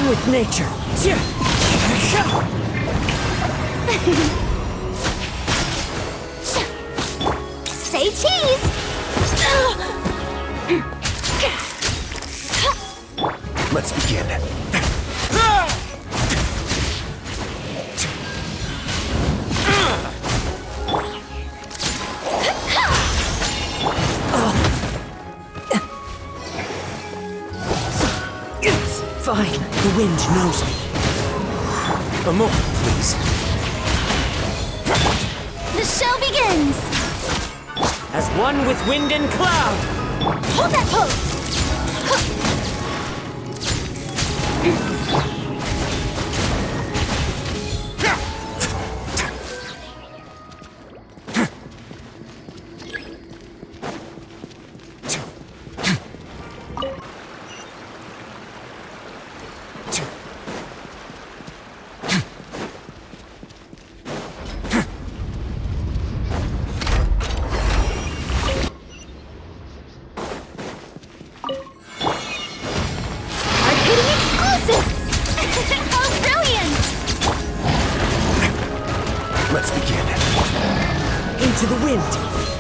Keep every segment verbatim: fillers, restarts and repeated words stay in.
one with nature. Say cheese! Let's begin. Fine, the wind knows me. A moment, please. The show begins! As one with wind and cloud! Hold that pose! Let's begin. Into the wind.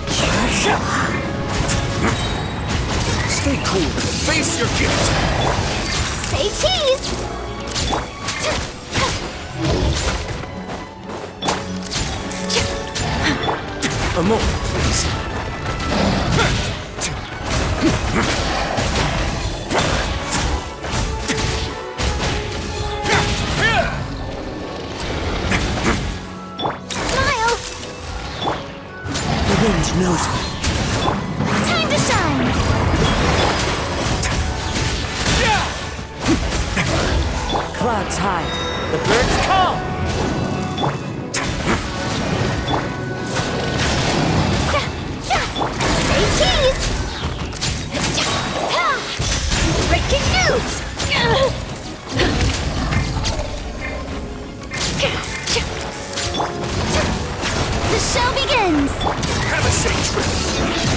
Stay cool. Face your gift. Say cheese! A moment, please. Wind knows me. Time to shine! Clouds high. The birds call. Say cheese! Breaking news! The show begins! Have a safe trip.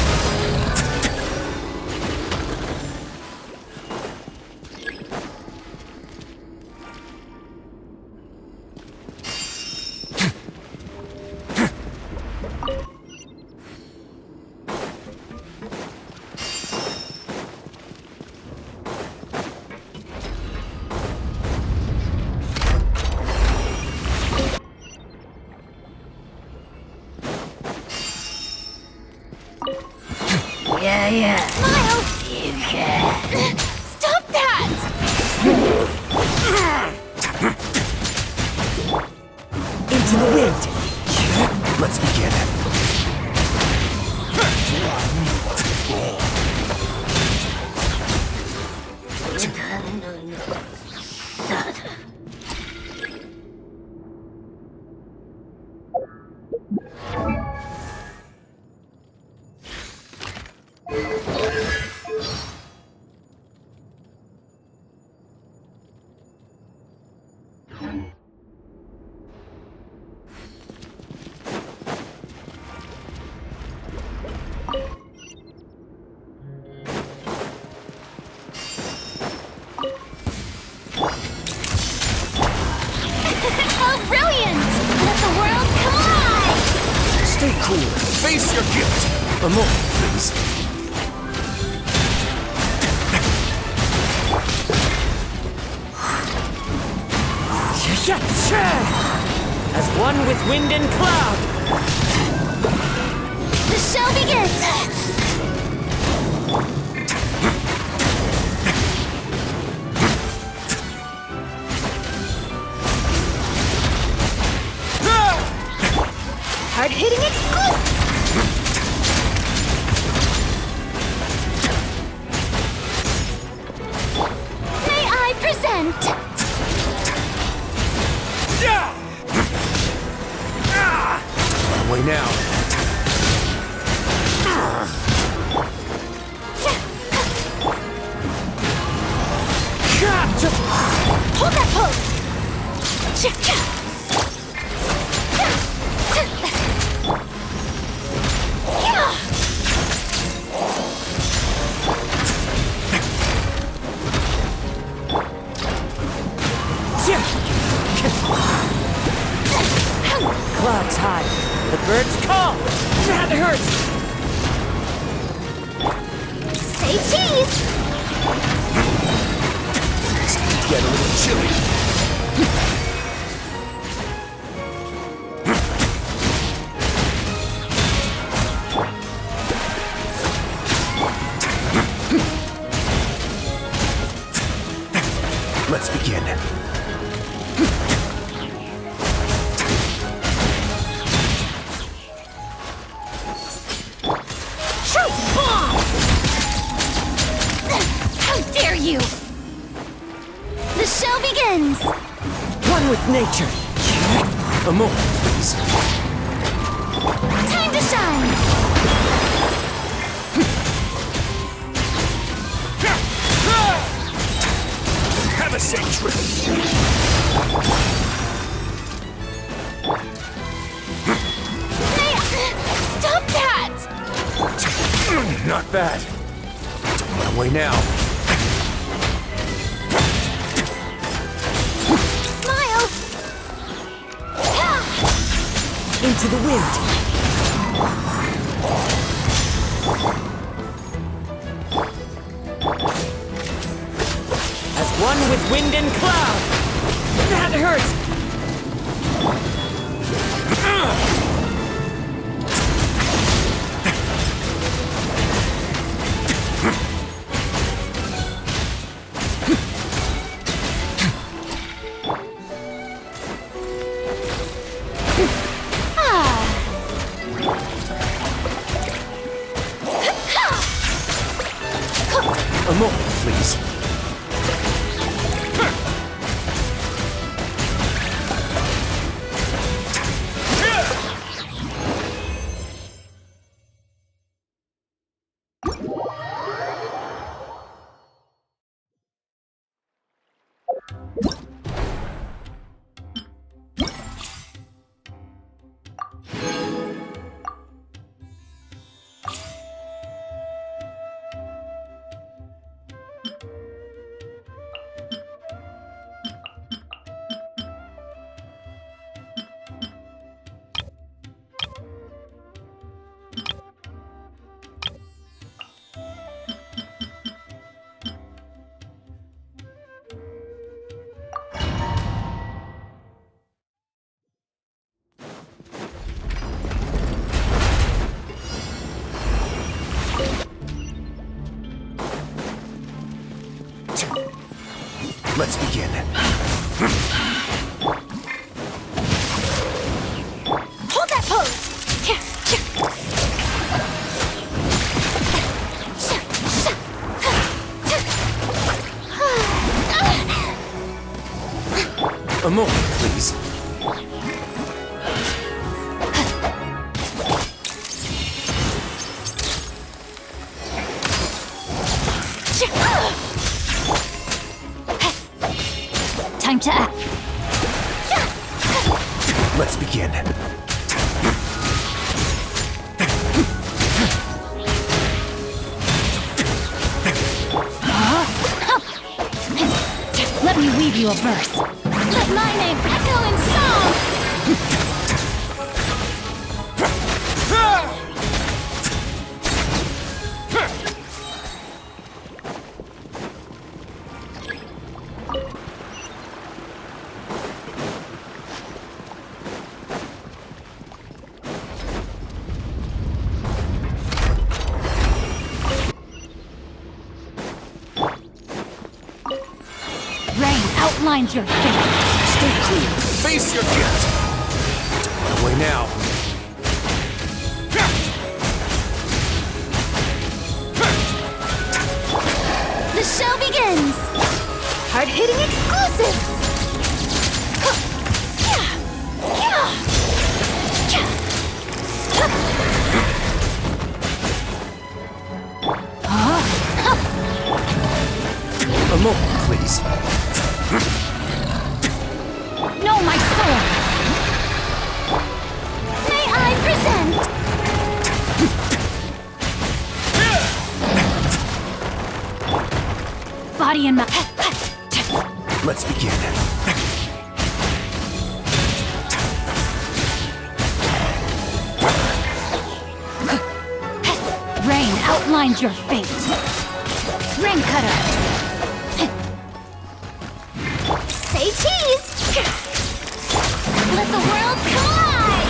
Yeah, yeah. Smile! You can. Stop that! Into the wind. Let's begin. How brilliant! Let the world collide! Stay cool. Face your gift. A moment, please. As one with wind and cloud. The show begins! Hard-hitting exclusive! May I present? Way now. please? Get a little chilly. Let's begin. Shoot bomb! How dare you! The show begins! One with nature. A moment, please. Time to shine! Have a safe trip. Hey, stop that! Not bad. Don't run away now. Smile! Into the wind. As one with wind and cloud. That hurts. A moment, please. Let's begin. Hold that pose! A moment, please. Time to act. Let's begin. Let me weave you a verse. Let my name echo in song! Outlines your fate. Stay clear. Face your gift. Don't run away now. The show begins. Hard-hitting exclusive. A moment, please. No, my sword! May I present? Body and mind. Let's begin. Rain outlines your fate. Ring cutter. Say cheese. Let the world collide.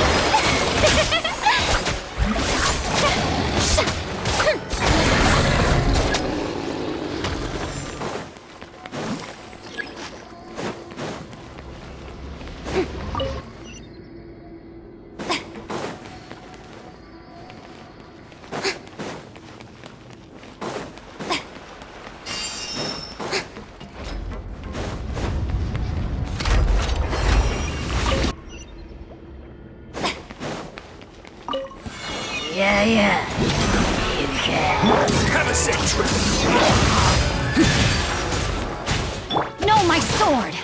Yeah, yeah. You can. Have a safe trip. No, my sword.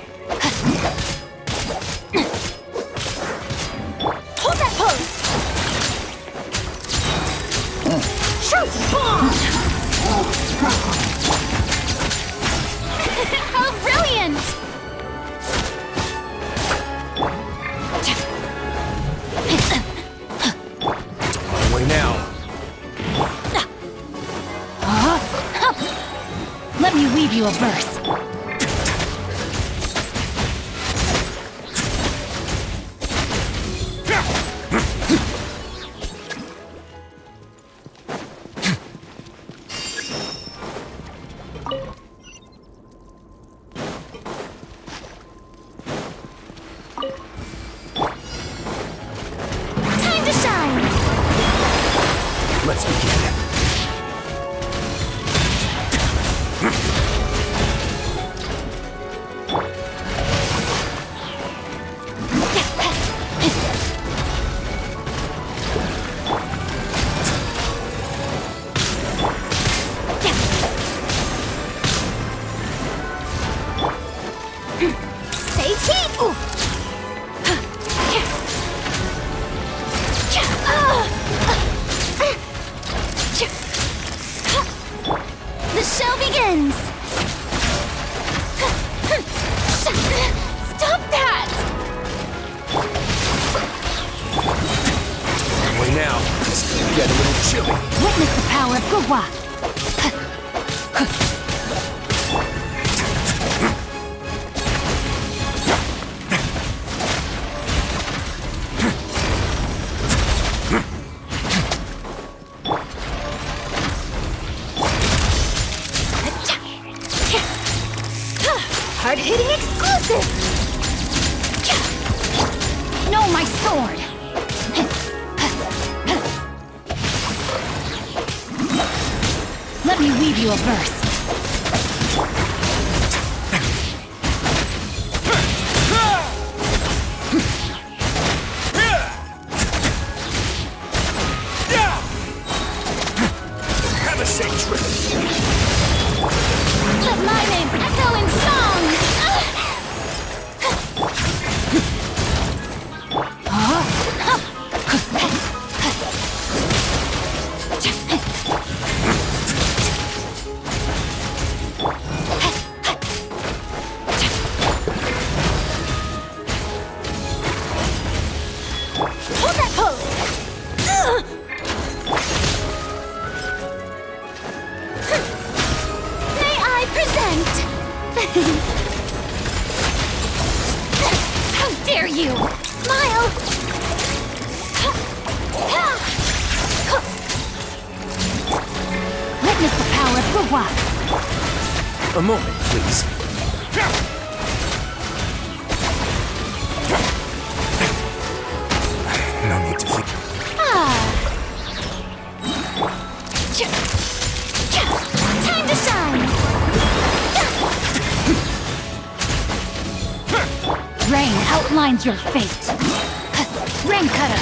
Hold that pose. Shoot bomb. How brilliant! Away now. Let me weave you a verse. Time to shine! Let's begin. Say cheese! Ooh. The show begins! Stop that! Away now. It's gonna get a little chilly. Witness the power of Gurwa! Hard-hitting exclusive! No, my sword! Let me weave you a verse. Have a safe trip. Let my name echo in song! Hold that pose! May I present? How dare you! Smile! Witness the power of Gurwa! A moment, please. No need to think. Ah. Time to shine! Rain outlines your fate. Rain cutter!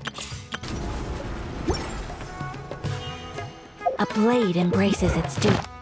A blade embraces its duty.